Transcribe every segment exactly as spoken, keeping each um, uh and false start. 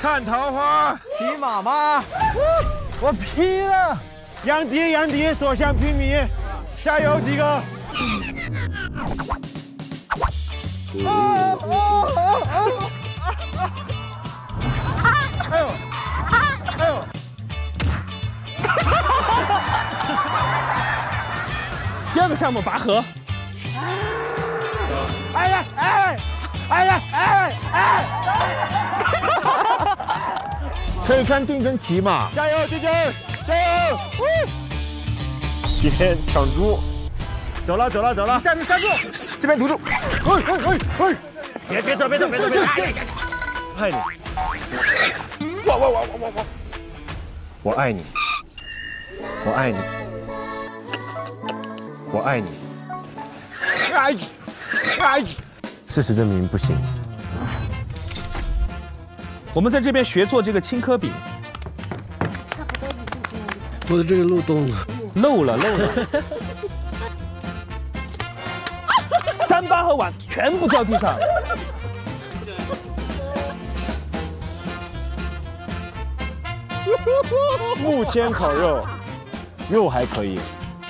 看桃花， 骑马吗？ 我劈了！杨迪，杨迪，所向披靡，加油，迪哥！哦哦哦哦！哎呦，哎呦！ 第二个项目拔河。 哎呀哎！哎呀哎哎！可以看定真骑马，加油，迪姐，加油！今天抢猪，走了走了走了， 站住站住， 这边堵住！哎哎哎哎！别别走别走别走别走！爱你，我我我我我我，我爱你，我爱你，我爱你，爱你，爱你。事实证明不行。 我们在这边学做这个青稞饼。 我的这个漏洞了， 漏了漏了。三八和碗全部掉地上。 木签烤肉，肉还可以。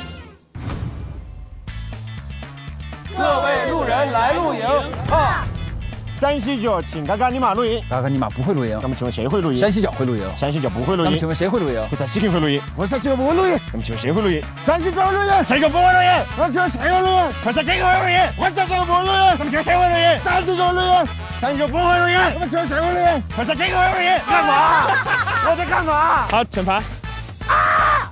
各位路人来露营啊！ 山西酒，请嘎嘎尼玛露营。 嘎嘎尼玛不会露营。 那么请问谁会露营？ 山西脚会露营。 山西脚不会露营。 那么请问谁会露营？ 我山西 King 会露营。我山西脚不会露营。那么请问谁会露营？山西脚会露营。山西脚不会露营。那请问谁会露营？我山西 King 会露营。我山西脚不会露营。那么请问谁会露营？山西脚露营。山西脚不会露营。那么请问谁会露营？我山西 King 会露营。干嘛？我在干嘛？ 好，惩罚。啊！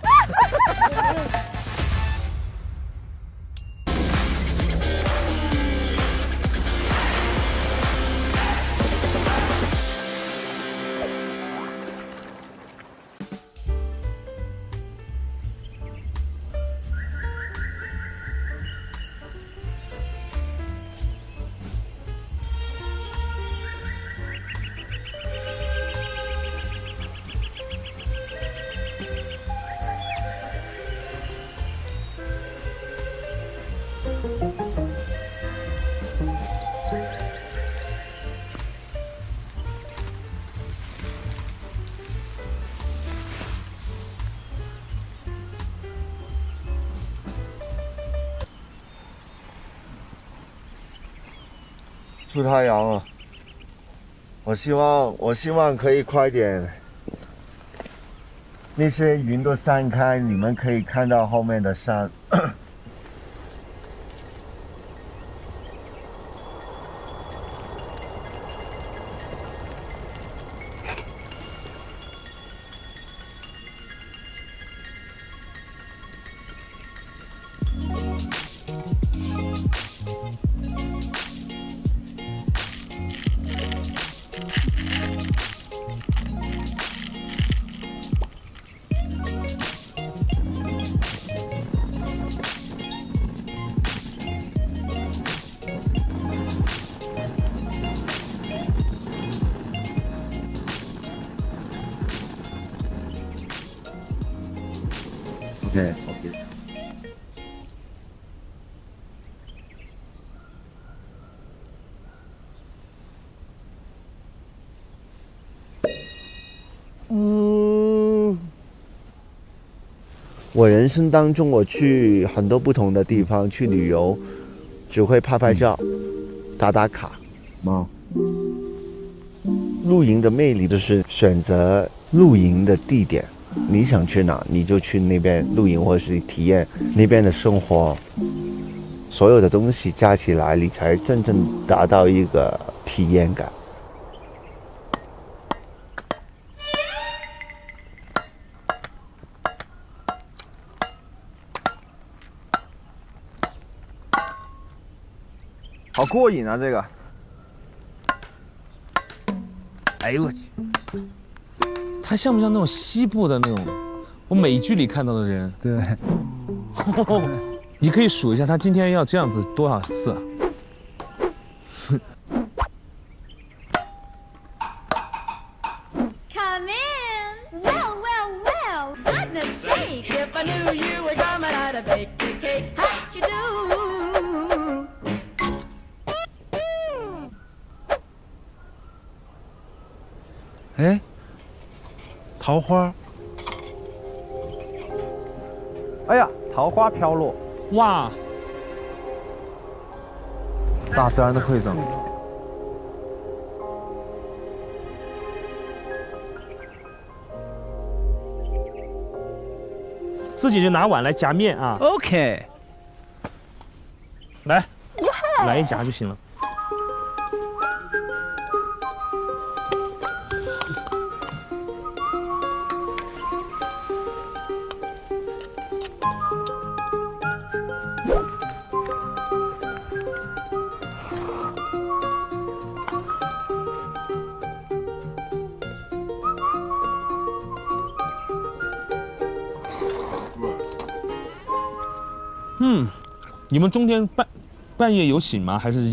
出太阳了，我希望我希望可以快点，那些云都散开，你们可以看到后面的山。 对 ，OK。 嗯，我人生当中，我去很多不同的地方去旅游，只会拍拍照、打打卡。 哦。 露营的魅力就是选择露营的地点。你想去哪，你就去那边露营，或者是体验那边的生活。所有的东西加起来，你才真正达到一个体验感。 好过瘾啊！这个。 哎呦我去！他像不像那种西部的那种，我美剧里看到的人？ 对。 你可以数一下他今天要这样子多少次。 Come in. Well, well, well. Goodness sake! If I knew you were coming, I'd have baked a cake. How'd you do? 哎，桃花。 哎呀，桃花飘落， 哇， 大自然的馈赠。 自己就拿碗来夹面啊。 OK， 来，来一夹就行了。嗯，你们中间半半夜有醒吗？还是？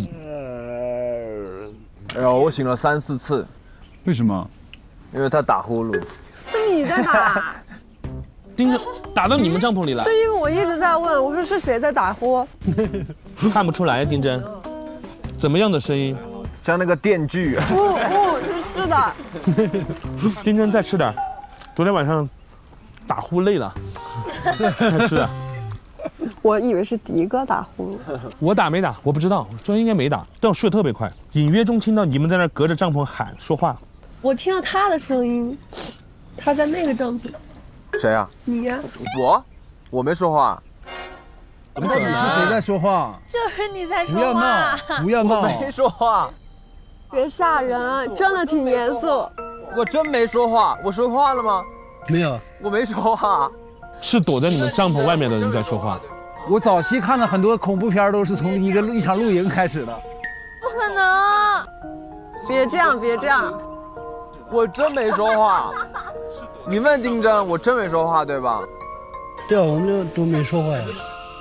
哎呦，我醒了三四次。 为什么？ 因为他打呼噜。 是你在打？ 盯着打到你们帐篷里了？ 对，因为我一直在问，我说是谁在打呼？ 看不出来，丁真。怎么样的声音？ 像那个电锯。 不不，是的。 丁真再吃点，昨天晚上打呼累了，再吃。 我以为是迪哥打呼噜。 我打没打？我不知道，昨天应该没打，但我睡得特别快，隐约中听到你们在那隔着帐篷喊说话。 我听到他的声音，他在那个帐篷。 谁呀？ 你呀？ 我？我没说话。 怎么可能？ 是谁在说话？ 就是你在不要说话。 闹，不要闹！ 没说话。 别吓人，真的挺严肃。 我真没说话，我说话了吗？ 没有， 我没说话。 是躲在你们帐篷外面的人在说话。 我早期看了很多恐怖片，都是从一个一场露营开始的。 不可能！ 别这样，别这样。 我真没说话。你问丁真，我真没说话，对吧？ 对啊，我们就都没说话呀。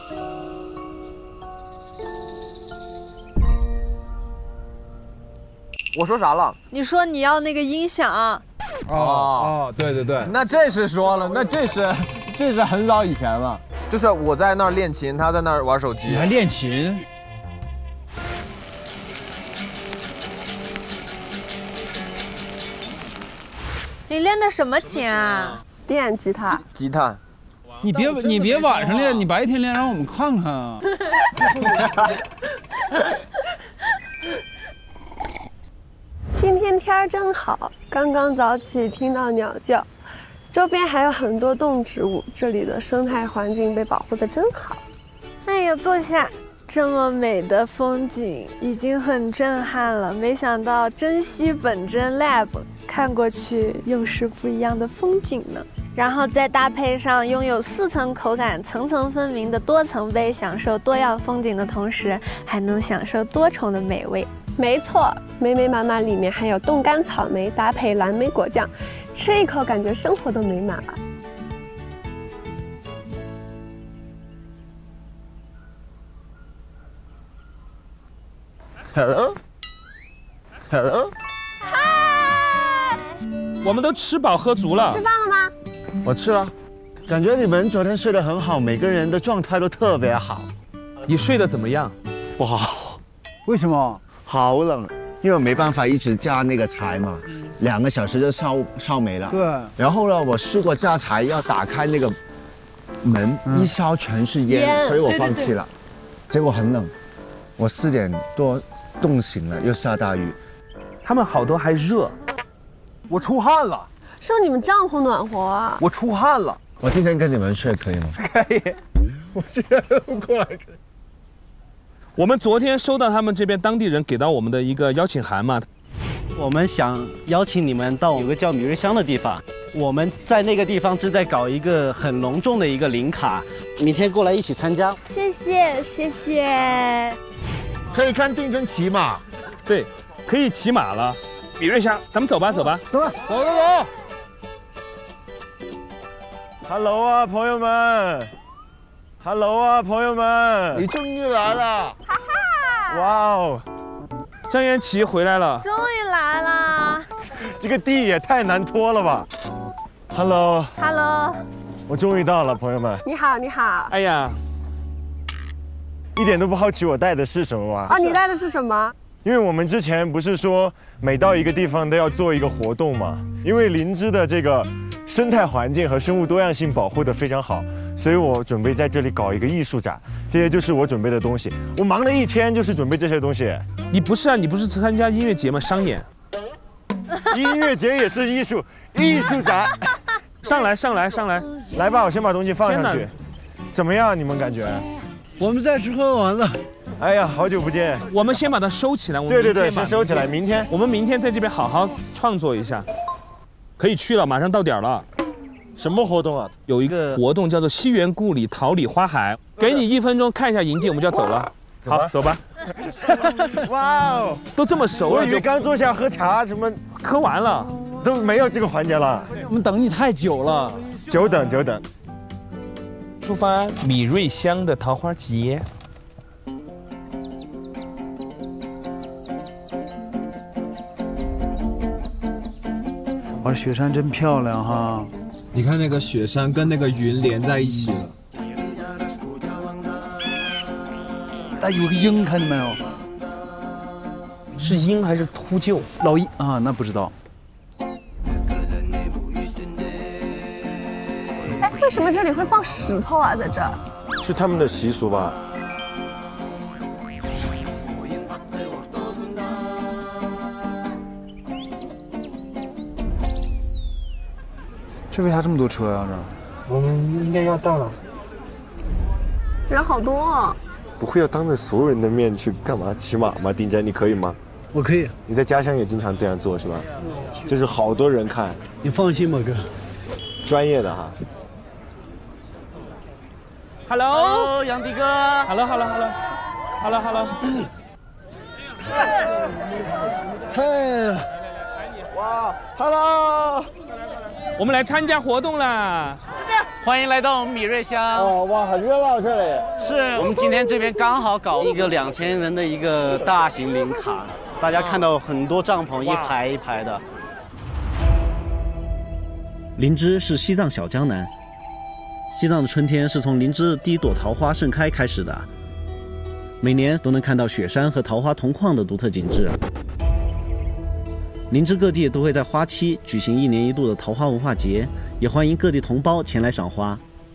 我说啥了？ 你说你要那个音响。 哦哦，对对对， 那这是说了，那这是这是很早以前了。就是我在那儿练琴，他在那儿玩手机。 你还练琴？ 你练的什么琴啊？ 电吉他。 吉他。 你别你别晚上练，你白天练，让我们看看啊。 今天天儿真好，刚刚早起听到鸟叫，周边还有很多动植物，这里的生态环境被保护得真好。 哎呀，坐下。这么美的风景已经很震撼了，没想到珍稀本真 Lab 看过去又是不一样的风景呢。然后再搭配上拥有四层口感、层层分明的多层杯，享受多样风景的同时，还能享受多重的美味。 没错，美美满满里面还有冻干草莓搭配蓝莓果酱，吃一口感觉生活都美满了。 Hello Hello， 嗨， 我们都吃饱喝足了。 吃饭了吗？ 我吃了。感觉你们昨天睡得很好，每个人的状态都特别好。 你睡得怎么样？ 不好。 为什么？ 好冷，因为我没办法一直架那个柴嘛，两个小时就烧烧没了。 对。 然后呢，我试过架柴要打开那个门，嗯、一烧全是烟， 烟所以我放弃了。对对对，结果很冷，我四点多冻醒了，又下大雨。 他们好多还热。 我出汗了。 是你们帐篷暖和啊。 我出汗了。 我今天跟你们睡可以吗？ 可以。 我今天过来可以。 我们昨天收到他们这边当地人给到我们的一个邀请函嘛， 我们想邀请你们到有个叫米瑞乡的地方，我们在那个地方正在搞一个很隆重的一个林卡，明天过来一起参加。 谢谢谢谢。 可以看定真骑马， 对，可以骑马了。米瑞乡，咱们走吧走吧， 走吧走走走。Hello 啊，朋友们。Hello 啊，朋友们，你终于来了！哈哈！哇哦， 张元琪回来了， 终于来啦！ 这个地也太难拖了吧 ！Hello，Hello， 我终于到了，朋友们。 你好，你好。 哎呀， 一点都不好奇我带的是什么吗？ 啊，你带的是什么？ 因为我们之前不是说每到一个地方都要做一个活动嘛？因为林芝的这个生态环境和生物多样性保护得非常好，所以我准备在这里搞一个艺术展，这些就是我准备的东西。我忙了一天就是准备这些东西。 你不是啊？你不是参加音乐节吗？商演。 音乐节也是艺术，艺术展。 上来，上来，上来， 来吧，我先把东西放上去。怎么样？你们感觉？ 我们在吃喝玩乐。 哎呀，好久不见！ 我们先把它收起来。我们对对对，先收起来。明天， 我们明天在这边好好创作一下。可以去了，马上到点了。 什么活动啊？ 有一个活动叫做西园故里桃李花海，给你一分钟看一下营地，我们就要走了。好，走吧。 哇哦， 都这么熟了， 我以为刚坐下喝茶，什么喝完了， 都没有这个环节了。 我们等你太久了， 久等久等。 出发米瑞乡的桃花节。 哇，雪山真漂亮哈！ 你看那个雪山跟那个云连在一起了。 哎，有个鹰，看见没有？ 是鹰还是秃鹫？ 老鹰啊，那不知道。 哎，为什么这里会放石头啊？在这儿？ 是他们的习俗吧？ 这为啥这么多车呀？这？ 我们应该要到了。 人好多啊！ 不会要当着所有人的面去干嘛骑马吗？丁真，你可以吗？ 我可以。 你在家乡也经常这样做是吧？就是好多人看。 你放心吧，哥。 专业的哈。 Hello， 杨迪哥。 Hello，Hello，Hello，Hello，Hello。 嗨， 哇 ，Hello。 我们来参加活动啦！ 欢迎来到我们米瑞乡。 哦，哇，很热闹这里。 是我们今天这边刚好搞一个两千人的一个大型林卡，大家看到很多帐篷一排一排的。林芝是西藏小江南，西藏的春天是从林芝第一朵桃花盛开开始的，每年都能看到雪山和桃花同框的独特景致。林芝各地都会在花期举行一年一度的桃花文化节，也欢迎各地同胞前来赏花。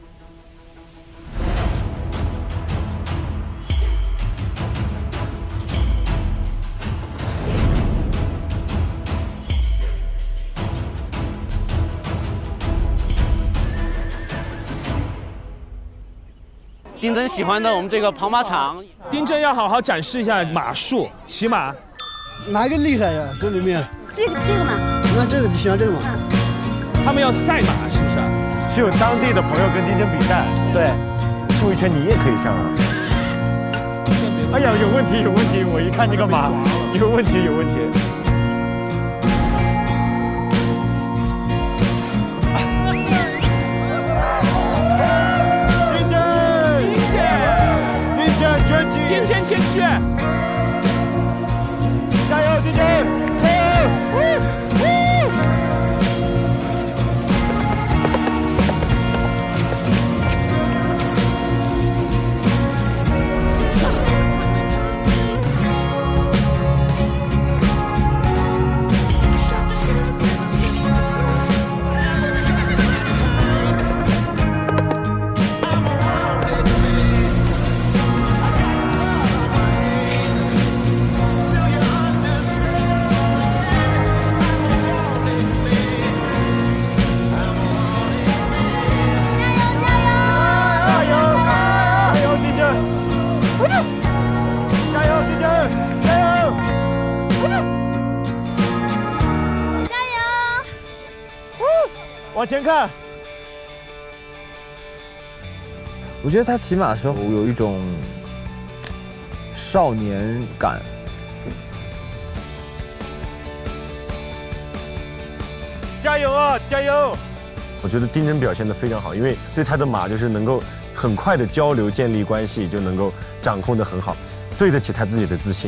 丁真喜欢的我们这个跑马场， 丁真要好好展示一下马术，骑马。 哪个厉害呀？这里面？ 这个这个嘛。 那这个喜欢这个嘛？ 他们要赛马是不是？ 是有当地的朋友跟丁真比赛。 对， 数一圈你也可以上啊。哎呀，有问题有问题！我一看这个马，有问题有问题。丁真， 丁真， 丁真全击， 丁真前去！ 加油，丁真！加油！往前看， 我觉得他骑马的时候有一种少年感。 加油啊，加油！我觉得丁真表现得非常好，因为对他的马就是能够很快的交流、建立关系，就能够掌控得很好，对得起他自己的自信。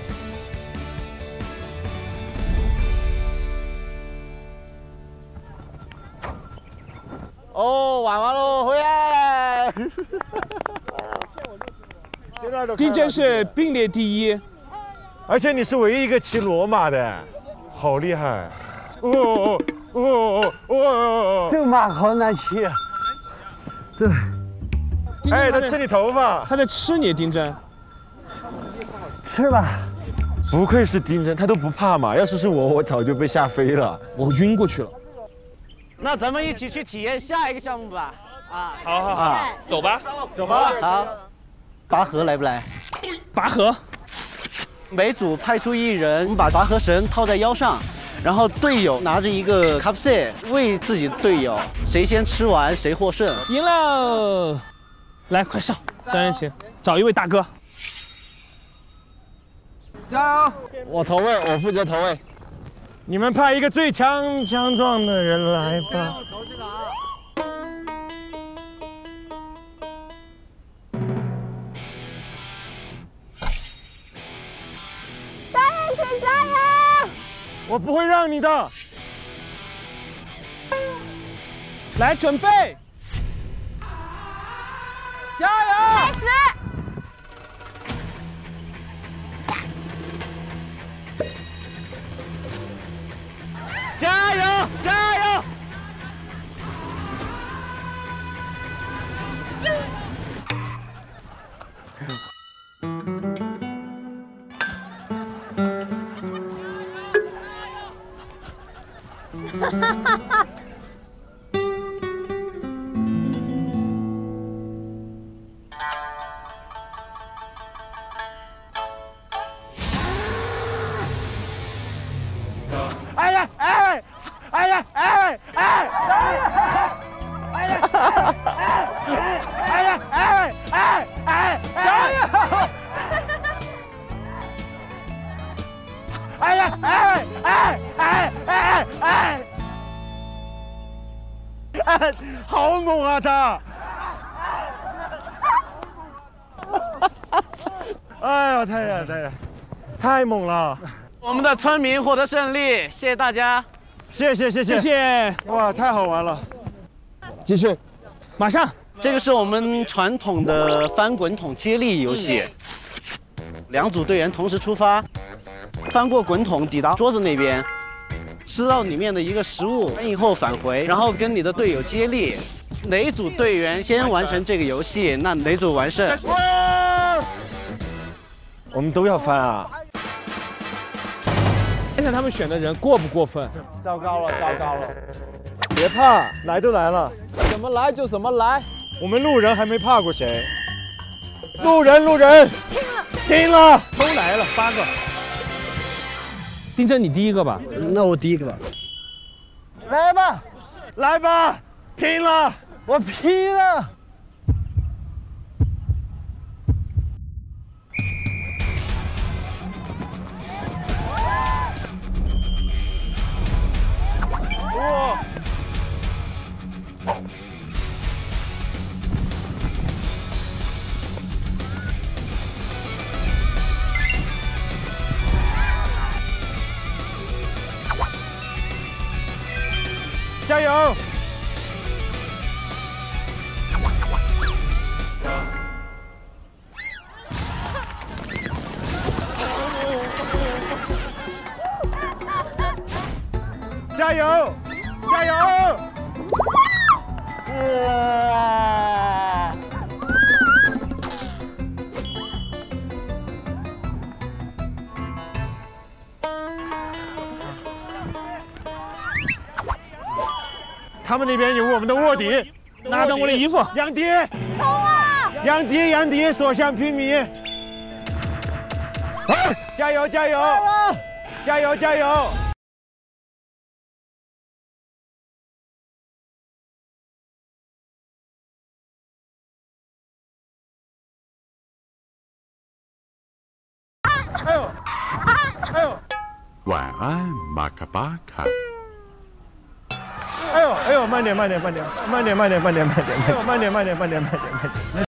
哦，玩完喽，回来！ 丁真是并列第一， 而且你是唯一一个骑骡马的，好厉害！哦哦哦哦哦！ 这个马好难骑。对。 哎，他吃你头发， 他在吃你，丁真。 是吧？ 不愧是丁真，他都不怕马。要是是我，我早就被吓飞了， 我晕过去了。 那咱们一起去体验下一个项目吧。啊， 好好好， 啊、 走吧， 走吧。好， 拔河来不来？ 拔河。 每组派出一人，我们把拔河绳套在腰上，然后队友拿着一个卡布塞喂自己的队友，谁先吃完谁获胜。 赢了！来，快上，张元琴，找一位大哥。 加油！ 我投喂，我负责投喂。你们派一个最强强壮的人来吧。 张元琴加油！ 我不会让你的。 来，准备，加油！ 开始。 加油！加油！ 哈哈哈哈！ 哎呀哎！哎呀哎哎！哎呀哎呀哎哎哎！加油！哎呀哎哎哎哎哎！哎，好猛啊他！哎呀，太呀太呀，太猛了！ 我们的村民获得胜利，谢谢大家。 谢谢谢谢谢谢！ 哇，太好玩了！继续， 马上。 这个是我们传统的翻滚筒接力游戏，两组队员同时出发，翻过滚筒抵达桌子那边，吃到里面的一个食物，完以后返回，然后跟你的队友接力。哪一组队员先完成这个游戏，那哪组完胜。 我们都要翻啊！ 看看他们选的人过不过分？ 糟糕了，糟糕了！别怕，来都来了， 怎么来就怎么来。 我们路人还没怕过谁。路人，路人， 拼了， 拼了， 都来了，八个。丁真，你第一个吧？ 那我第一个吧。 来吧，来吧，拼了！ 我拼了！ 哇！加油！加油！加油！哇！他们那边有我们的卧底， 拿着我的衣服。 杨迪， 冲啊！ 杨迪，杨迪，所向披靡！加油，加油！加油，加油！哎呦，哎呦！ 晚安，马卡巴卡。 哎呦，哎呦，慢点，慢点，慢点，慢点，慢点，慢点，慢点，慢点，慢点，慢点，慢点，慢点。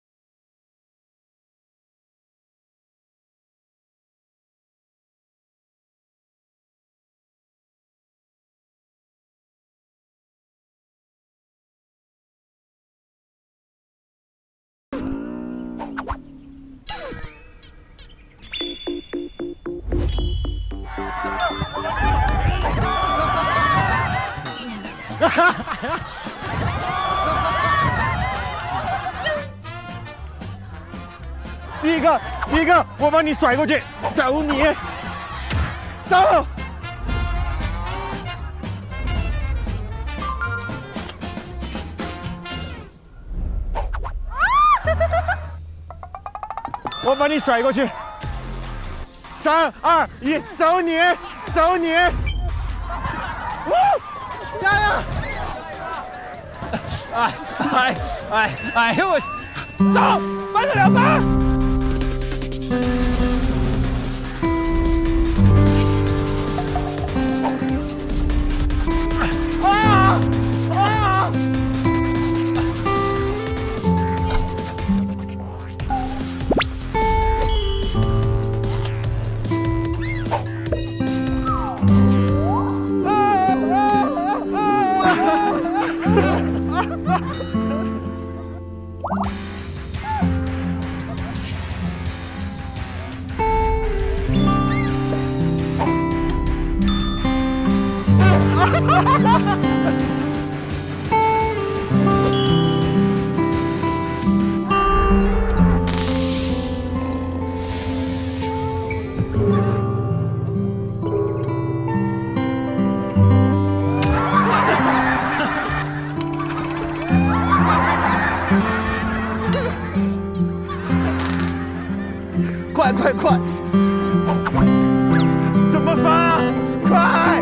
第一个，第一个，我把你甩过去，走你，走。我把你甩过去，三二一，走你，走你，呜，加油！ 哎哎哎哎呦我去，走，翻着两翻。啊啊！ 快快快！怎么翻啊？快！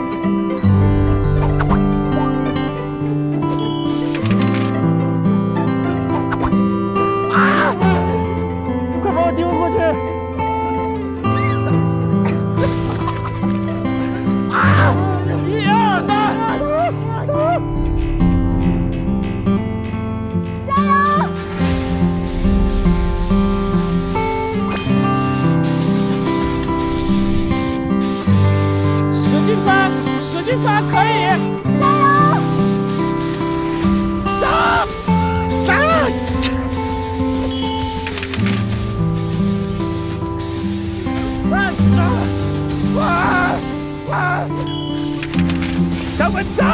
啊！快把我丢过去！啊！一二三，走！加油！使劲翻，使劲翻，可以！加油！走！走！快走！快快！小滚走！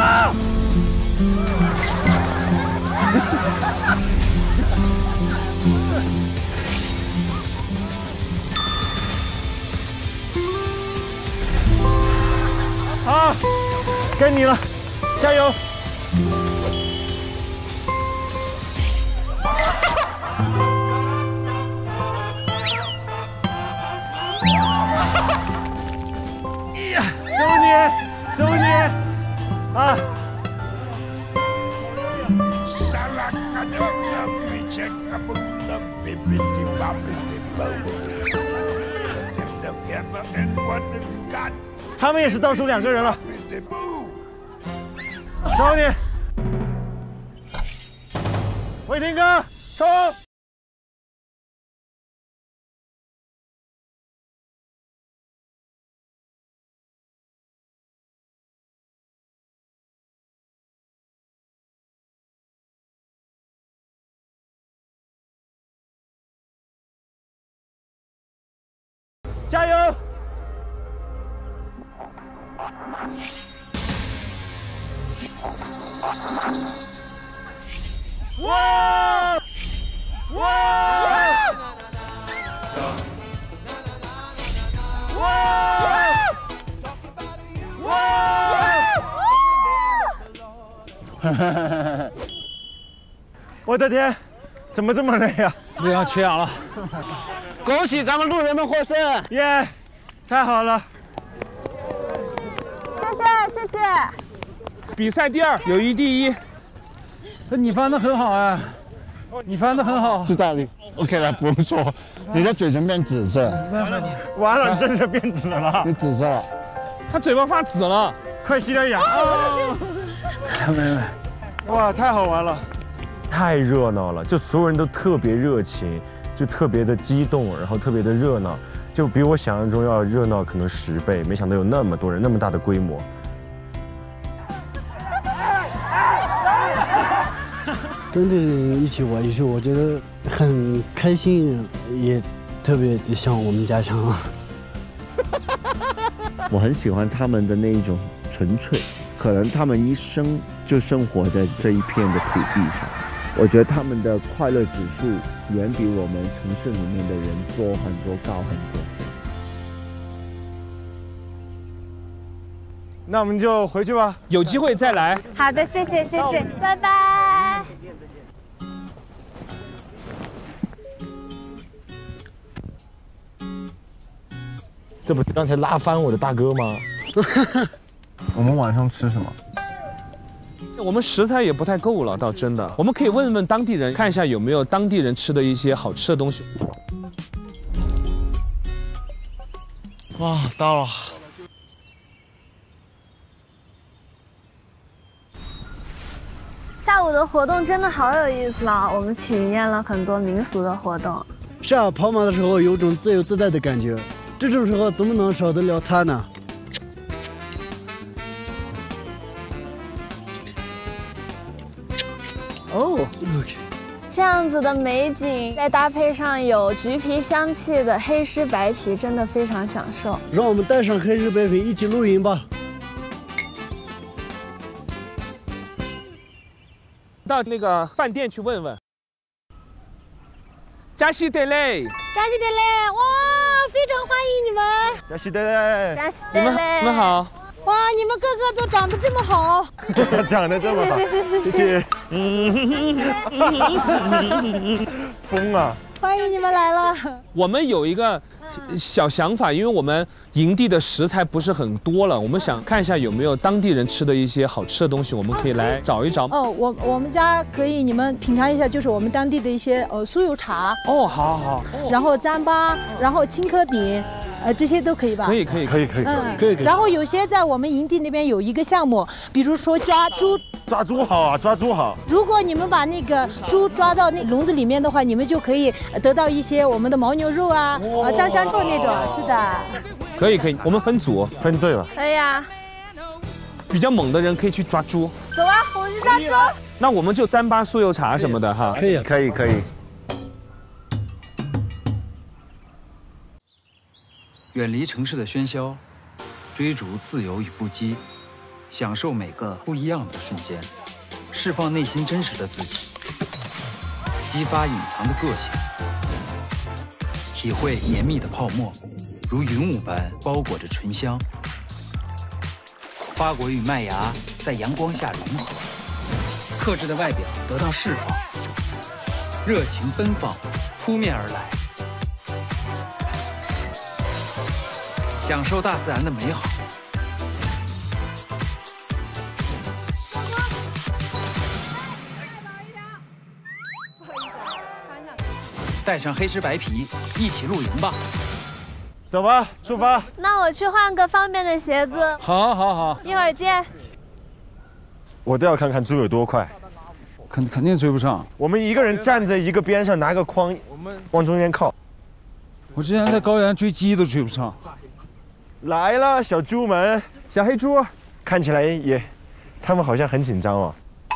好，该你了，加油！走你，走你，啊！他们也是倒数两个人了，走你，伟霆哥，冲！加油！哇！哇！哇！哇！我的天，怎么这么累呀？ 力量缺氧了。 恭喜咱们路人们获胜！ 耶，太好了！ 谢谢谢谢。 比赛第二，友谊第一。 那你翻得很好哎，你翻得很好。 知道了 ，OK 了，不用说，你的嘴唇变紫色。 完了，真的变紫了。 你紫色了。 他嘴巴发紫了， 快吸点氧。 没没。 哇，太好玩了！ 太热闹了，就所有人都特别热情。就特别的激动，然后特别的热闹，就比我想象中要热闹可能十倍。没想到有那么多人，那么大的规模。 跟着一起玩一起，我觉得很开心，也特别像我们家乡。 我很喜欢他们的那一种纯粹，可能他们一生就生活在这一片的土地上。我觉得他们的快乐指数远比我们城市里面的人多很多，高很多。 那我们就回去吧， 有机会再来。 好的，谢谢谢谢，拜拜。 这不是刚才拉翻我的大哥吗？我们晚上吃什么？ 我们食材也不太够了，倒真的。我们可以问问当地人，看一下有没有当地人吃的一些好吃的东西。 哇，到了。 下午的活动真的好有意思了，我们体验了很多民俗的活动。 是啊，跑马的时候有种自由自在的感觉，这种时候怎么能少得了它呢？哦 ，OK。 这样子的美景，再搭配上有橘皮香气的黑狮白皮，真的非常享受。 让我们带上黑狮白皮一起露营吧。 到那个饭店去问问。加西德勒， 加西德勒，哇，非常欢迎你们！ 加西德勒， 加西你们你们好。 哇，你们个个都长得这么好， 长得这么好， 谢谢谢谢谢谢。 嗯，疯啊！ 欢迎你们来了。 我们有一个小想法，因为我们营地的食材不是很多了，我们想看一下有没有当地人吃的一些好吃的东西，我们可以来找一找。 哦，我我们家可以你们品尝一下，就是我们当地的一些呃酥油茶。 哦，好好好。 然后糌粑，然后青稞饼。呃，这些都可以吧？ 可以，可以，可以，可以， 嗯， 可以，可以。 然后有些在我们营地那边有一个项目，比如说抓猪， 抓猪好啊，抓猪好。 如果你们把那个猪抓到那笼子里面的话，你们就可以得到一些我们的牦牛肉啊，呃，酱香肉那种。是的。 可以，可以，我们分组， 分队吧。 可以啊。 比较猛的人可以去抓猪。 走啊，我们去抓猪。 那我们就糌粑、酥油茶什么的哈。 可以，可以，可以。 远离城市的喧嚣，追逐自由与不羁，享受每个不一样的瞬间，释放内心真实的自己，激发隐藏的个性，体会绵密的泡沫如云雾般包裹着醇香，花果与麦芽在阳光下融合，克制的外表得到释放，热情奔放扑面而来。享受大自然的美好，带上黑狮白皮，一起露营吧！ 走吧，出发。 那我去换个方便的鞋子。 好，好，好， 一会儿见。 我都要看看猪有多快， 肯肯定追不上。 我们一个人站在一个边上，拿个筐往中间靠。 我之前在高原追鸡都追不上。 来了，小猪们，小黑猪，看起来也，他们好像很紧张哦。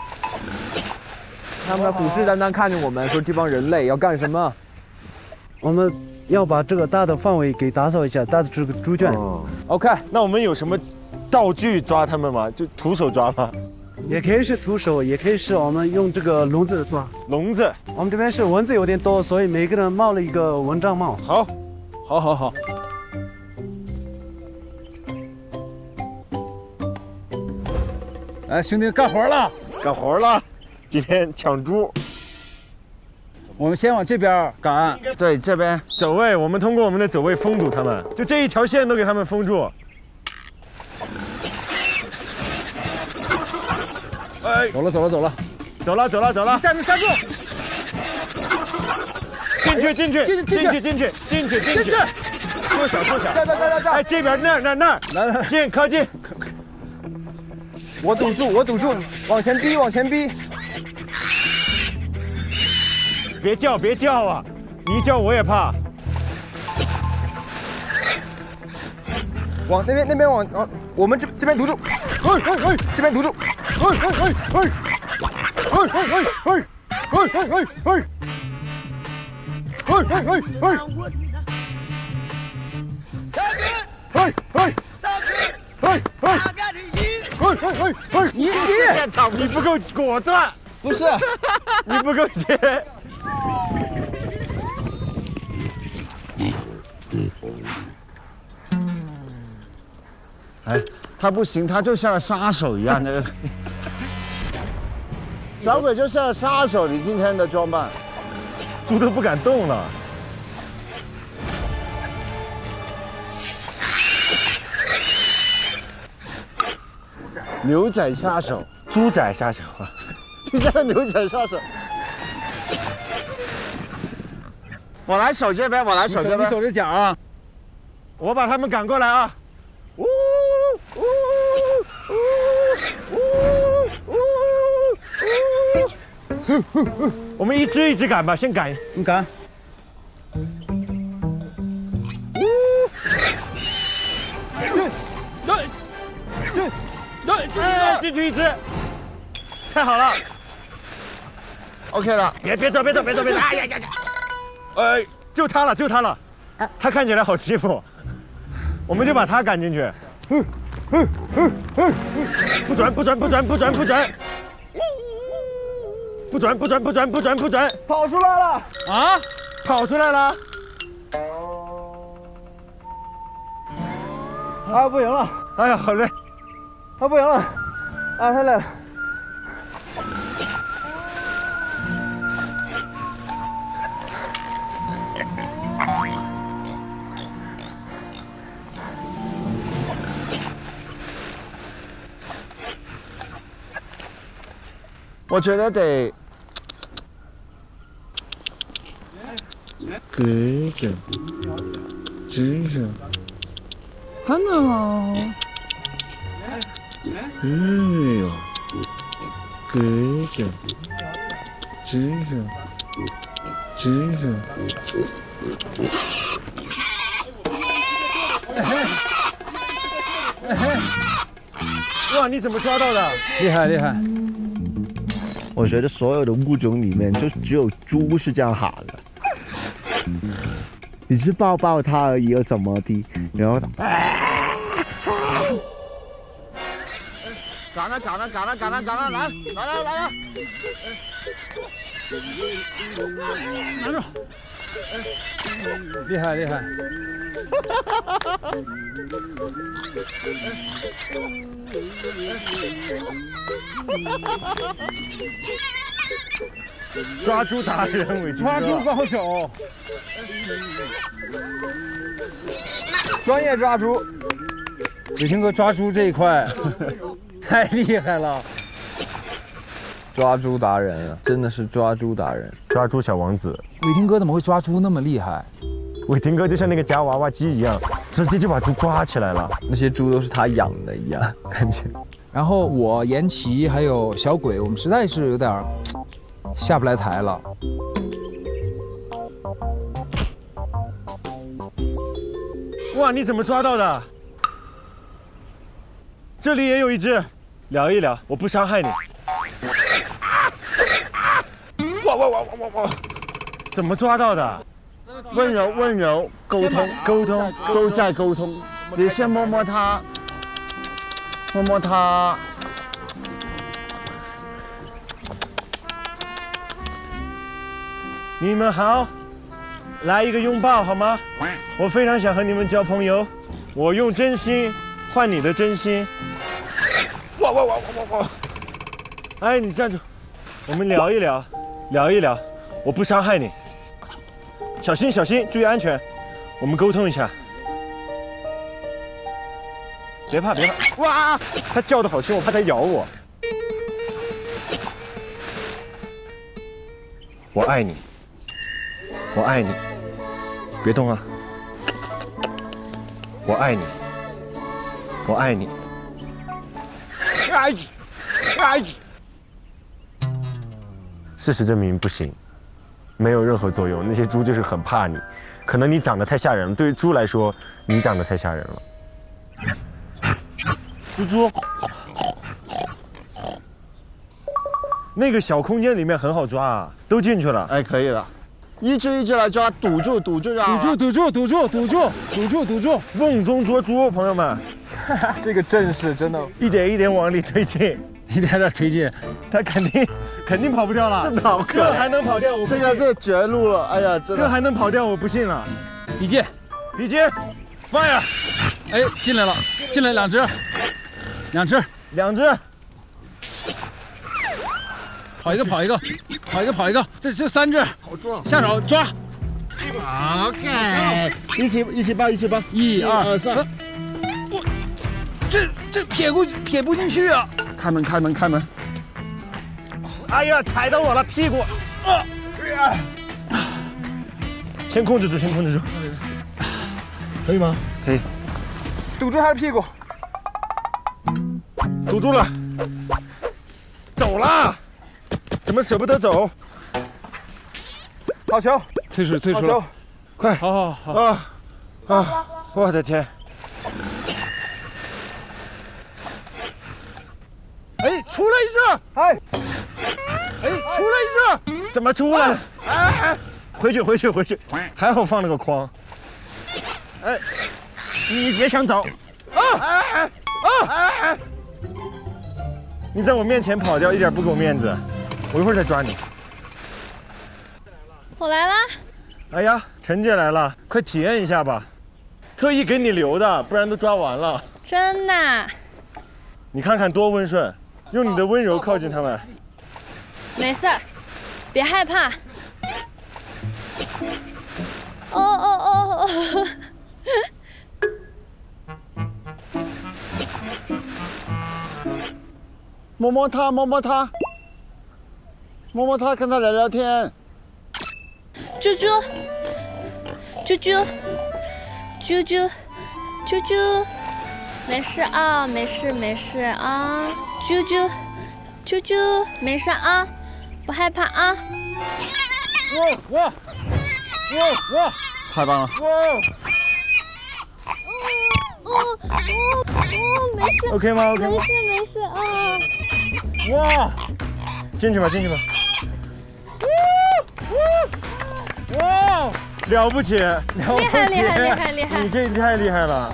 他们虎视眈眈看着我们，说这帮人类要干什么？ 我们要把这个大的范围给打扫一下，大的这个猪圈。 哦、OK， 那我们有什么道具抓他们吗？就徒手抓吗？ 也可以是徒手，也可以是我们用这个笼子抓。 笼子， 我们这边是蚊子有点多，所以每个人帽了一个蚊帐帽。 好， 好，好，好。来，兄弟，干活了！ 干活了！今天抢猪。 我们先往这边赶。 对，这边走位，我们通过我们的走位封堵他们，就这一条线都给他们封住。 哎，走了，走了，走了， 走了，走了，走了！ 站住，站住！ 进去，进去， 进去， 进去，进去，进去，进去！缩小，缩小！ 站，站，站，站！ 哎，这边那儿，那儿，那儿， 来来， 近，靠近！ 我堵住，我堵住，往前逼，往前逼！ 别叫，别叫啊！你一叫我也怕。 往那边，那边往往我们这这边堵住，哎哎哎，这边堵住，哎哎哎哎，哎哎哎哎，哎哎哎哎，哎哎哎哎，哎哎。 哎哎哎哎哎！你你你不够果断， 不是， 你不够绝。哎，他不行，他就像杀手一样的。小鬼就像杀手，你今天的装扮，猪都不敢动了。牛仔杀手，猪仔杀手啊！你这牛仔杀手。我来守这边，我来守这边。 你守着脚啊！ 我把他们赶过来啊！呜呜呜呜呜！我们一只一只赶吧，先赶。 你赶。 对对对对！哎，进去一只，太好了。OK 了，别别走，别走，别走，别走！哎呀呀呀！哎，就他了，就他了。他看起来好欺负，我们就把他赶进去。不准不准不准不准不准！不准不准不准不准不准！ 跑出来了啊！跑出来了！ 啊，不行了！ 哎呀，好累！ 啊，不行了！啊，太累了！ 我觉得得隔着、直着。Hello。哎呦，隔着、直着、直着。哇，你怎么抓到的？ 厉害厉害！ 我觉得所有的物种里面，就只有猪是这样喊的。你是抱抱它而已，又怎么的？然后它， 赶了赶了赶了赶了赶了，来来来来来，拿住！ 厉害厉害！ 抓猪达人，伟抓猪高手， 专业抓猪。 伟霆哥抓猪这一块太厉害了， 抓猪达人啊，真的是抓猪达人， 抓猪小王子。 伟霆哥怎么会抓猪那么厉害？ 伟霆哥就像那个夹娃娃机一样，直接就把猪抓起来了。 那些猪都是他养的一样，感觉。 然后我严琦还有小鬼，我们实在是有点下不来台了。 哇，你怎么抓到的？这里也有一只，聊一聊，我不伤害你。哇哇哇哇哇哇！怎么抓到的？温柔温柔，沟通沟通，都在沟通。你先摸摸它，摸摸它。你们好，来一个拥抱好吗？我非常想和你们交朋友，我用真心换你的真心。哇哇哇哇哇哇！哎，你站住，我们聊一聊，聊一聊，我不伤害你。小心小心，注意安全。我们沟通一下。别怕别怕！哇，它叫得好凶，我怕它咬我。我爱你，我爱你，别动啊！我爱你，我爱你，爱你，爱你。 事实证明不行，没有任何作用。那些猪就是很怕你，可能你长得太吓人了。对于猪来说，你长得太吓人了。 猪猪，那个小空间里面很好抓啊，都进去了。哎，可以了，一只一只来抓，堵住，堵住啊！ 堵住，堵住，堵住，堵住，堵住，堵住！ 瓮中捉猪，朋友们。 这个阵势真的，一点一点往里推进， 一点点推进， 他肯定肯定跑不掉了。 这脑壳这还能跑掉？我这个是绝路了，哎呀， 这还能跑掉？我不信了。 笔记， 笔记 ，fire！ 哎，进来了，进来两只，两只， 两只。 跑一个，跑一个，跑一个，跑一个，这这三只，下手抓。 OK， 一起一起抱，一起抱， 一二三。 我这这撇不撇不进去啊！ 开门，开门，开门！ 哎呀，踩到我了，屁股！啊！先控制住，先控制住，可以吗？ 可以。堵住他的屁股， 堵住了，走了，怎么舍不得走？好球！ 退出，退出了， 快！ 好好好啊啊！我的天！哎，出来一只！哎，哎，出来一只！怎么出来？哎哎，回去回去回去！还好放了个筐。哎，你别想走！啊哎哎啊哎哎！你在我面前跑掉，一点不给我面子，我一会儿再抓你。 我来啦！ 哎呀，陈姐来了，快体验一下吧，特意给你留的，不然都抓完了。 真的？ 你看看多温顺，用你的温柔靠近他们。 没事儿，别害怕。哦哦哦哦！ 摸摸他，摸摸他，摸摸他，跟他聊聊天。 啾啾，啾啾，啾啾，啾啾，没事啊，没事没事啊，啾啾，啾啾，没事啊，不害怕啊。 哇哇哇哇！ 太棒了！ 哇！ 哦哦哦，没事。 OK 吗 ？OK 吗？ 没事没事啊。 哇！进去吧，进去吧。哇！了不起，了不起！ 厉害厉害厉害厉害！ 你这太厉害了。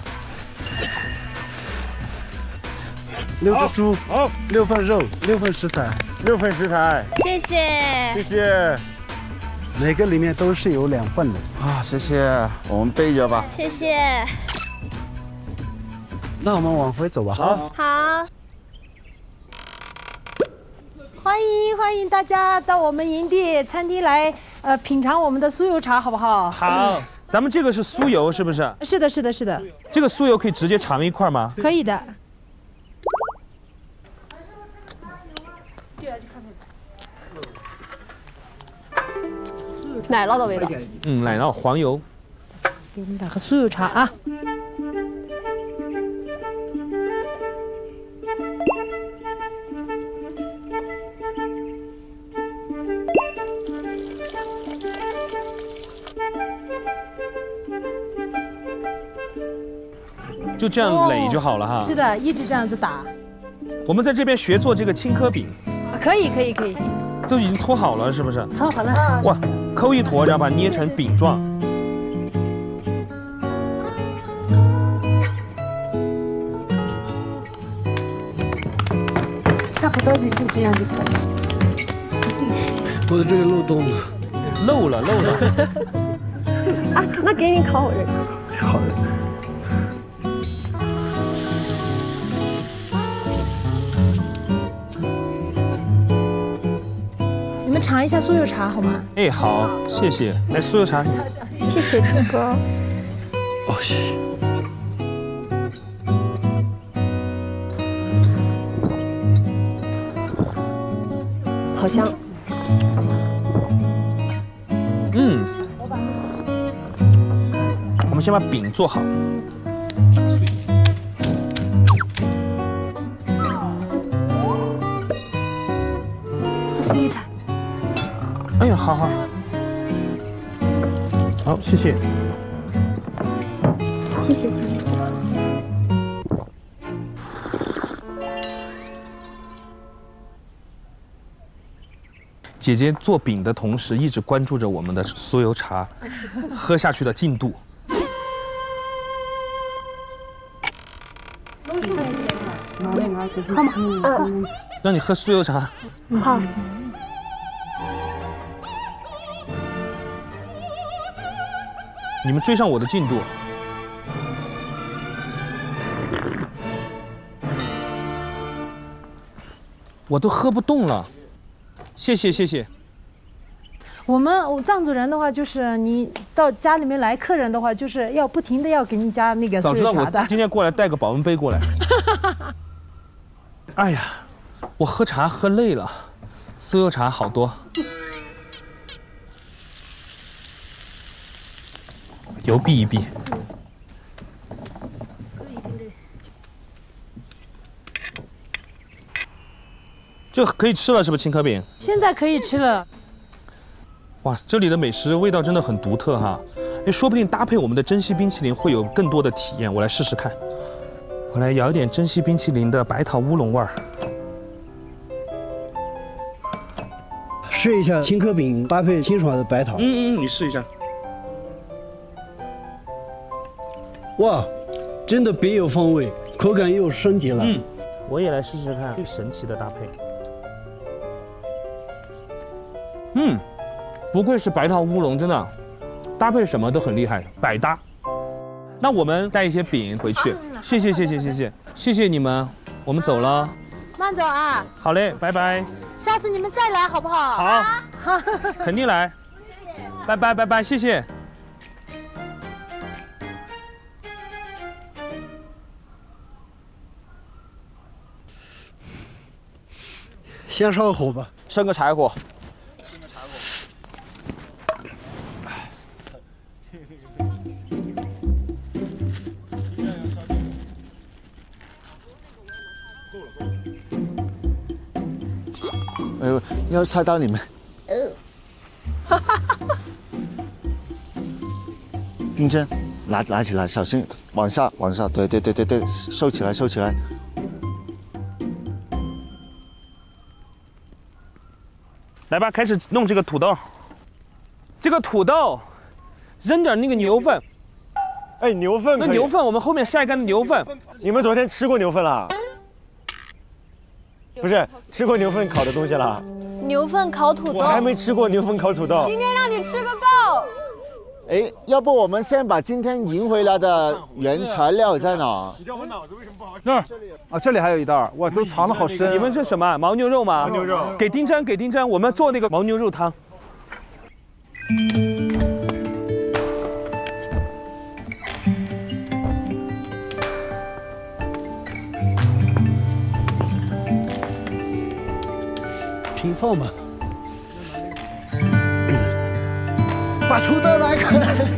六只猪， 好， 六份肉，六份食材， 六份食材。 谢谢， 谢谢。 每个里面都是有两份的啊，谢谢，我们背着吧。 谢谢。 那我们往回走吧。 好。 好。 欢迎欢迎大家到我们营地餐厅来，呃，品尝我们的酥油茶，好不好？ 好，咱们这个是酥油，是不是？ 是的，是的，是的。 这个酥油可以直接尝一块吗？ 可以的。 奶酪的味道。 嗯，奶酪、黄油。 给我们打个酥油茶啊。 就这样垒就好了哈。 是的，一直这样子打。 我们在这边学做这个青稞饼。 可以，可以，可以。 都已经搓好了，是不是？ 搓好了。 哇，抠一坨，然后把它捏成饼状。 差不多就是这样就可以。 我的这个漏洞了。 漏了，漏了。 啊，那给你烤我这个。 好的。 你们尝一下酥油茶好吗？ 哎，好，谢谢。来，酥油茶。 谢谢哥哥。 哦，谢谢。 好香。 嗯。我们先把饼做好。 酥油茶。 哎呀，好好。好，谢谢。 谢谢，谢谢。 姐姐做饼的同时，一直关注着我们的酥油茶喝下去的进度。 好吗？嗯， 让你喝酥油茶。 好。 你们追上我的进度。我都喝不动了，谢谢谢谢。 我们藏族人的话，就是你到家里面来客人的话，就是要不停的要给你加那个早知道我酥油茶的。 今天过来带个保温杯过来。哎呀，我喝茶喝累了，酥油茶好多。油避一避。这可以吃了是不是？青稞饼现在可以吃了。 哇，这里的美食味道真的很独特哈，哎，说不定搭配我们的珍稀冰淇淋会有更多的体验。我来试试看，我来舀一点珍稀冰淇淋的白桃乌龙味儿。 试一下青稞饼搭配清爽的白桃。 嗯嗯，你试一下。 哇，真的别有风味，口感又升级了。 嗯，我也来试试看，最神奇的搭配。嗯，不愧是白桃乌龙，真的，搭配什么都很厉害，百搭。那我们带一些饼回去，谢谢谢谢谢谢谢谢你们，我们走了。 慢走啊！ 好嘞，拜拜。 下次你们再来好不好？ 好，肯定来。拜拜拜拜，谢谢。 先烧火吧， 生个柴火。 哎呦，要插到你们。丁真，拿拿起来，小心往下往下，对对对对对，收起来收起来。 来吧，开始弄这个土豆。这个土豆，扔点那个牛粪。 哎，牛粪可以。 那牛粪，我们后面下一干的牛粪。 你们昨天吃过牛粪了？不是，吃过牛粪烤的东西了？ 牛粪烤土豆。 我还没吃过牛粪烤土豆。 今天让你吃个够。 哎，要不我们先把今天赢回来的原材料在哪？ 你知道我脑子为什么不好使？ 那儿啊，这里还有一袋，哇，都藏得好深。 你们是什么？牦牛肉吗？ 牦牛肉。 给丁真，给丁真，我们做那个牦牛肉汤。 平放吧。把土豆拿开。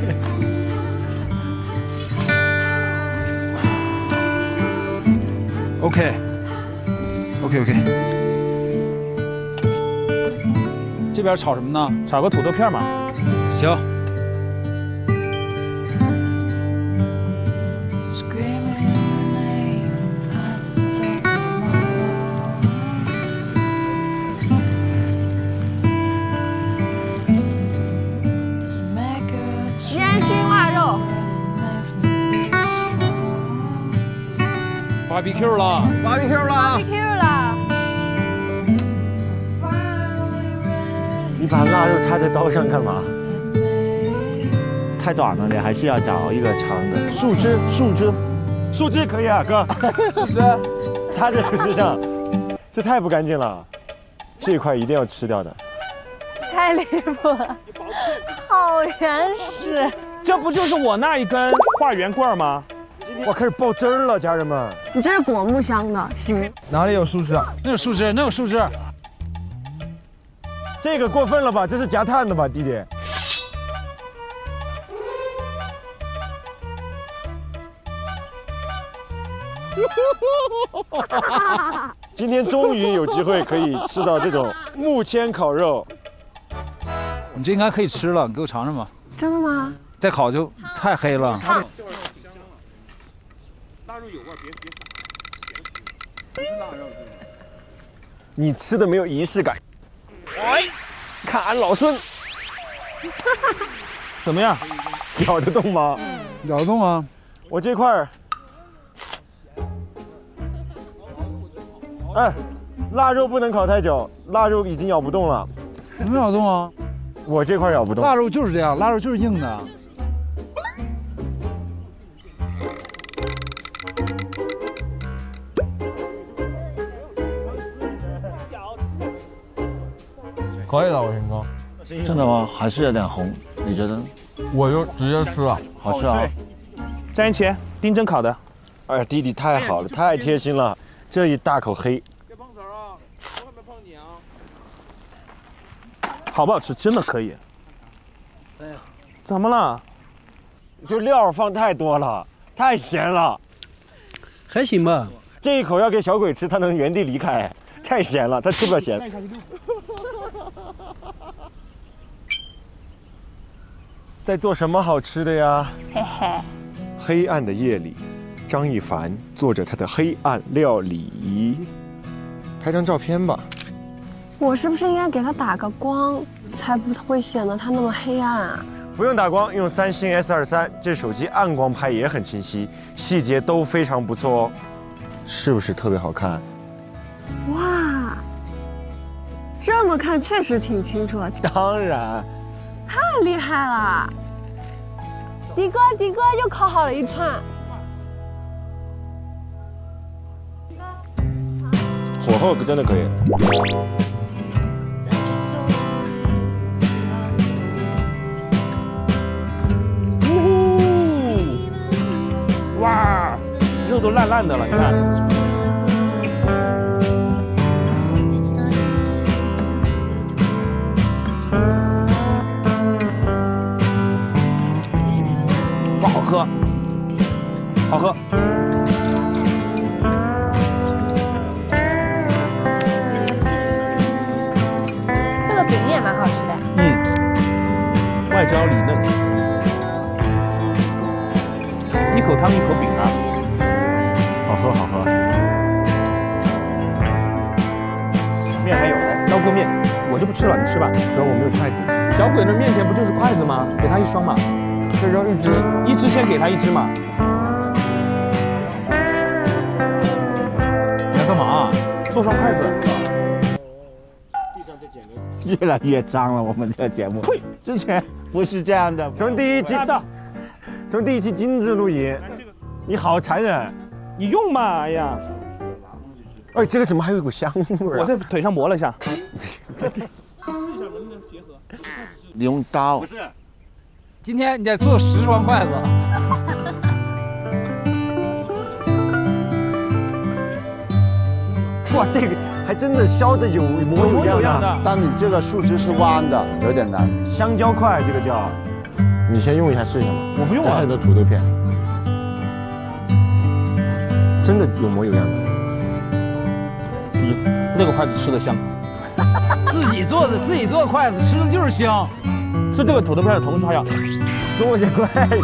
OK，OK，OK。这边炒什么呢？ 炒个土豆片嘛。 行。 烟熏腊肉。 barbecue 了 ，barbecue 了 ，barbecue 了。 你把腊肉插在刀上干嘛？ 太短了，你还是要找一个长的。 树枝，树枝，树枝可以啊，哥。树枝，插在树枝上，这太不干净了。这一块一定要吃掉的。 太离谱了，好原始。 这不就是我那一根化圆罐吗？ 我开始爆汁儿了，家人们。 你这是果木香的，行。 哪里有树枝？那有树枝，那有树枝。 这个过分了吧？这是夹碳的吧，弟弟？今天终于有机会可以吃到这种木签烤肉。 你这应该可以吃了，你给我尝尝吧。 真的吗？ 再烤就太黑了。 腊肉有味，别别撒。 你吃的没有仪式感。哎，看俺老孙， 怎么样？ 咬得动吗？ 咬得动啊！ 我这块儿哎，腊肉不能烤太久，腊肉已经咬不动了。 怎么咬动啊？ 我这块咬不动。 腊肉就是这样，腊肉就是硬的。 可以了，我先哥。真的吗？还是有点红，你觉得？我就直接吃了，好吃啊！ 站一起，丁真烤的。 哎呀，弟弟太好了，太贴心了，这一大口黑。 好不好吃？真的可以。怎么了？ 就料放太多了，太咸了。 还行吧。 这一口要给小鬼吃，他能原地离开。太咸了，他吃不了咸。在做什么好吃的呀？ 嘿嘿。 黑暗的夜里，张一凡做着他的黑暗料理。拍张照片吧。 我是不是应该给它打个光，才不会显得它那么黑暗啊？ 不用打光，用三星 S 二三，这手机暗光拍也很清晰，细节都非常不错哦。是不是特别好看？ 哇，这么看确实挺清楚。 当然。 太厉害了！迪哥，迪哥又烤好了一串。 火候真的可以。 哇，肉都烂烂的了，你看。哇，好喝，好喝。 这个饼也蛮好吃的。 嗯，外焦里嫩。一口汤一口饼啊， 好喝好喝。 面还有来，捞个面，我就不吃了，你吃吧。 主要我没有筷子。 小鬼那面前不就是筷子吗？给他一双嘛。 这扔一只， 一只先给他一只嘛。你要干嘛？做双筷子。 地上再捡个。 越来越脏了，我们这个节目。之前不是这样的。 从第一期到，从第一期精致露营，你好残忍。 你用嘛？哎呀。 哎，这个怎么还有一股香味啊？ 我在腿上磨了一下。 试一下能不能结合。你用刀。 不是。今天你得做十双筷子。 哇，这个还真的削的有模有样的。 但你这个树枝是弯的，有点难。 香蕉块这个叫，你先用一下试一下嘛。 我不用啊。 很多土豆片，真的有模有样的。 那个筷子吃的香。 自己做的，自己做的筷子吃的就是香。 吃这个土豆片的同时还要做些筷子。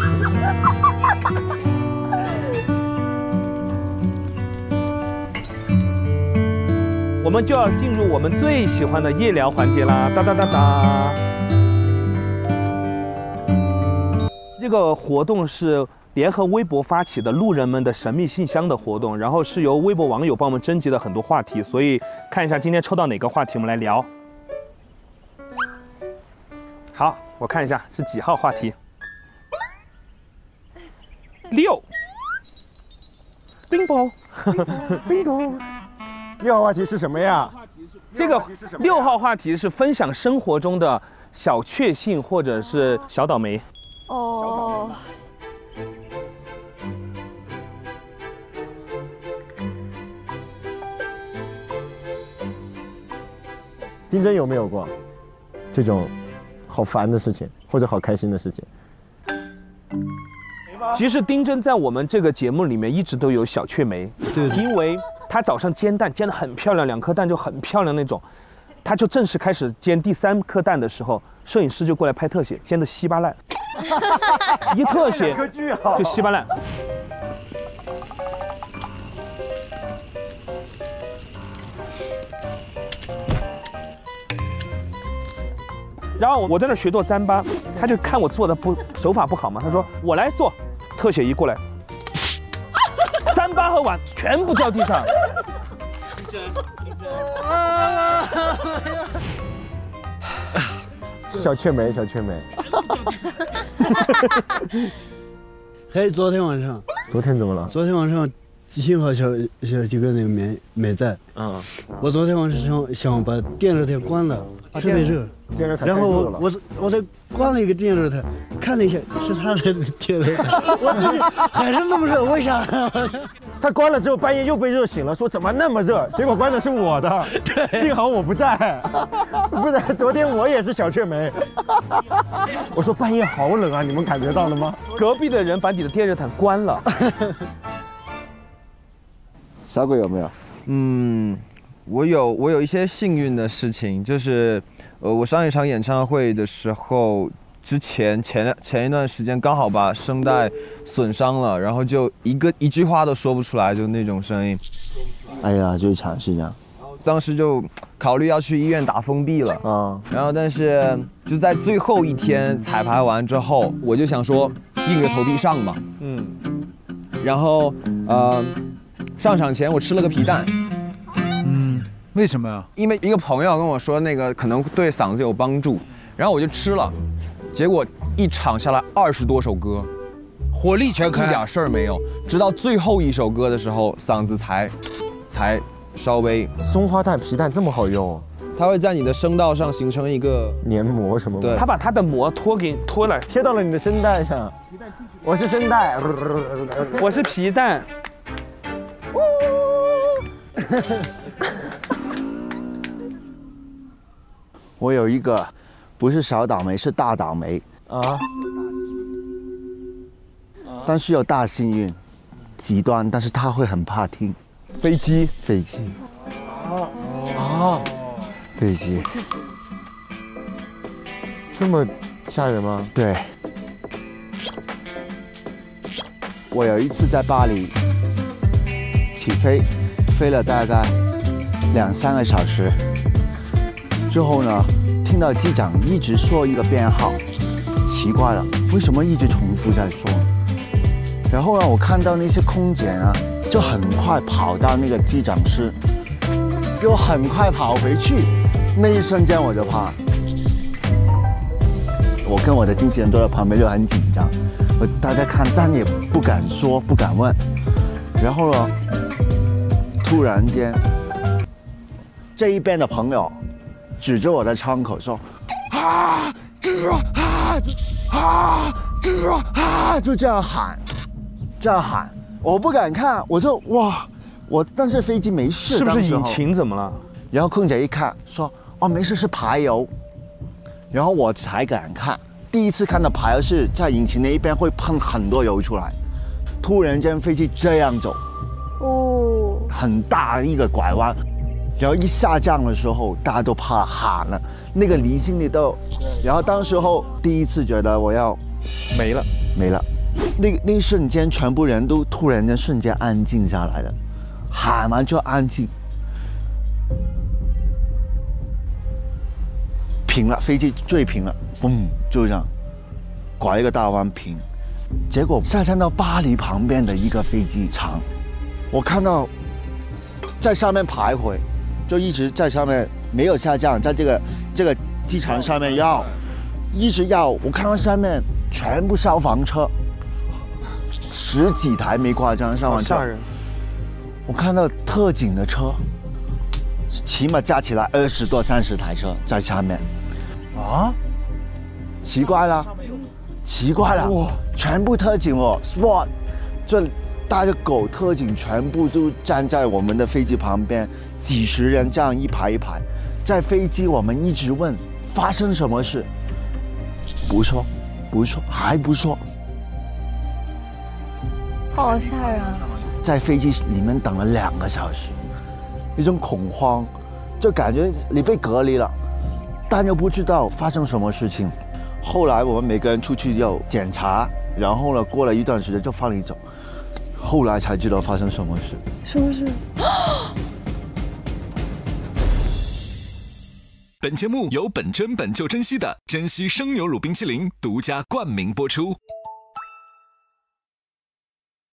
我们就要进入我们最喜欢的夜聊环节啦！哒哒哒哒。这个活动是联合微博发起的路人们的神秘信箱的活动，然后是由微博网友帮我们征集了很多话题，所以看一下今天抽到哪个话题，我们来聊。好，我看一下是几号话题。六。冰雹。 冰雹。六号话题是什么呀？ 这个六号话题是分享生活中的小确幸或者是小倒霉。 哦。 丁真有没有过这种好烦的事情，或者好开心的事情？ 其实丁真在我们这个节目里面一直都有小雀眉， 对， 因为她早上煎蛋煎得很漂亮，两颗蛋就很漂亮那种，她就正式开始煎第三颗蛋的时候，摄影师就过来拍特写，煎得稀巴烂，一特写就稀巴烂。然后我在那学做糌粑，他就看我做的不手法不好嘛，他说我来做，特写一过来，糌粑和碗全部掉地上， 小雀梅，小雀梅。 还有昨天晚上， 昨天怎么了？ 昨天晚上幸好小小几个那个没没在。 嗯。 我昨天晚上想想把电热毯关了，特别热。 电热毯然后我我我再关了一个电热毯，看了一下是他的电热毯，我自己还是那么热，为啥？ 他关了之后半夜又被热醒了，说怎么那么热？结果关的是我的，幸好我不在，不然昨天我也是小雀梅。我说半夜好冷啊，你们感觉到了吗？ 隔壁的人把你的电热毯关了。 小鬼有没有？ 嗯，我有我有一些幸运的事情，就是呃，我上一场演唱会的时候。之前前前一段时间刚好把声带损伤了，然后就一个一句话都说不出来，就那种声音。 哎呀，最惨是这样。 当时就考虑要去医院打封闭了啊，然后但是就在最后一天彩排完之后，我就想说硬着头皮上吧。嗯。然后呃，上场前我吃了个皮蛋。 嗯，为什么呀？ 因为一个朋友跟我说那个可能对嗓子有帮助，然后我就吃了。结果一场下来二十多首歌， 火力全开， 一点事儿没有。直到最后一首歌的时候，嗓子才才稍微。 松花蛋、皮蛋这么好用， 它会在你的声道上形成一个黏膜什么？ 对， 他把他的膜拖给拖来， 贴到了你的声带上。我是声带， 我是皮蛋。 我有一个。不是小倒霉，是大倒霉啊！但是有大幸运，极端，但是他会很怕听。 飞机， 飞机， 啊啊， 飞机， 这么吓人吗？ 对。我有一次在巴黎起飞，飞了大概两三个小时，之后呢？听到机长一直说一个编号，奇怪了，为什么一直重复在说？然后呢，我看到那些空姐呢，就很快跑到那个机长室，又很快跑回去。那一瞬间我就怕，我跟我的经纪人坐在旁边就很紧张，我大家看，但也不敢说，不敢问。然后呢，突然间，这一边的朋友。指着我的窗口说：“啊，蜘蛛啊啊，蜘蛛啊！”就这样喊，这样喊，我不敢看，我就哇，我但是飞机没事， 是不是引擎怎么了？ 然后空姐一看说：“哦，没事，是排油。”然后我才敢看，第一次看到排油是在引擎那一边会喷很多油出来，突然间飞机这样走，哦，很大一个拐弯。然后一下降的时候，大家都怕喊了，那个离心力都，然后当时候第一次觉得我要没了， 没了，那那一瞬间，全部人都突然间瞬间安静下来了，喊完就安静，平了，飞机坠平了，嘣，就这样，拐一个大弯平，结果下降到巴黎旁边的一个飞机场，我看到在上面徘徊。就一直在上面没有下降，在这个这个机场上面要一直要，我看到上面全部消防车，十几台没夸张，消防车。我看到特警的车，起码加起来二十多三十台车在下面。啊？奇怪了，奇怪了，全部特警哦 ，S W A T， 这。带着狗特警全部都站在我们的飞机旁边，几十人这样一排一排，在飞机我们一直问发生什么事，不说，不说，还不说， 好吓人啊！ 在飞机里面等了两个小时，一种恐慌，就感觉你被隔离了，但又不知道发生什么事情。后来我们每个人出去要检查，然后呢，过了一段时间就放你走。后来才知道发生什么事。 什么事？ 本节目由本真本就珍稀的珍稀生牛乳冰淇淋独家冠名播出。